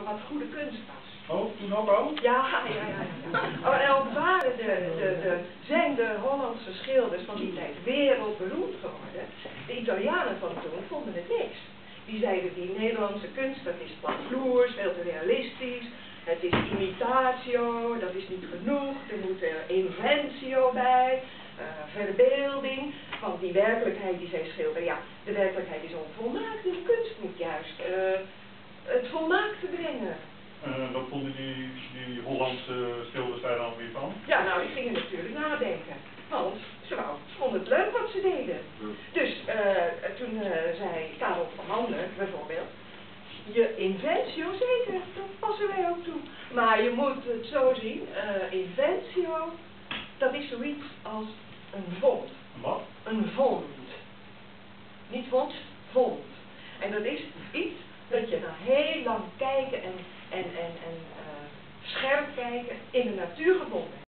wat goede kunst was. Oh, toen ook al? Ja. En ook waren zijn de Hollandse schilders van die tijd wereldberoemd geworden. De Italianen van toen vonden het niks. Die zeiden, die Nederlandse kunst, dat is platvloers, veel te realistisch. Het is imitatio, dat is niet genoeg. Er moet inventio bij, verbeelding. Want die werkelijkheid die zij schilderen, ja, de werkelijkheid is onvolmaakt. De kunst moet juist het volmaakte brengen. Wat vonden die Hollandse schilders daar dan weer van? Ja, nou, die gingen natuurlijk nadenken. Want ze vonden het leuk wat ze deden. Dus toen zei Karel van Mander bijvoorbeeld, je inventio, zeker, dat passen wij ook toe. Maar je moet het zo zien, inventio, dat is zoiets als een vond. Wat? Een vond. Niet vondst, vond. En dat is iets dat je na heel lang kijken en scherp kijken in de natuur gevonden hebt.